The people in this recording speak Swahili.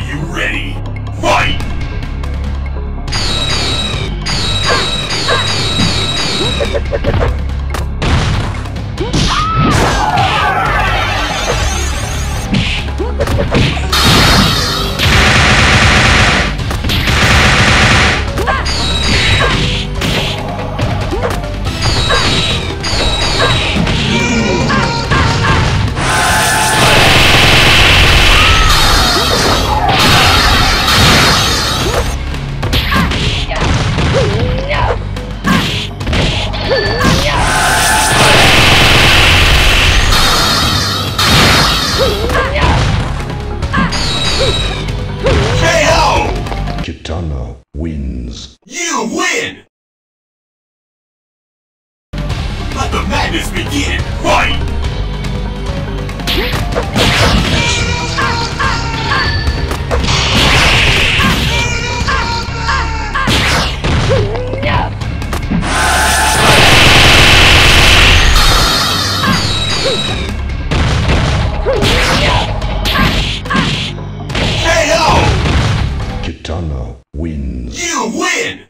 you ready? Fight! Kitana wins. You win! Let the madness begin! Fight! Kitana wins. You win!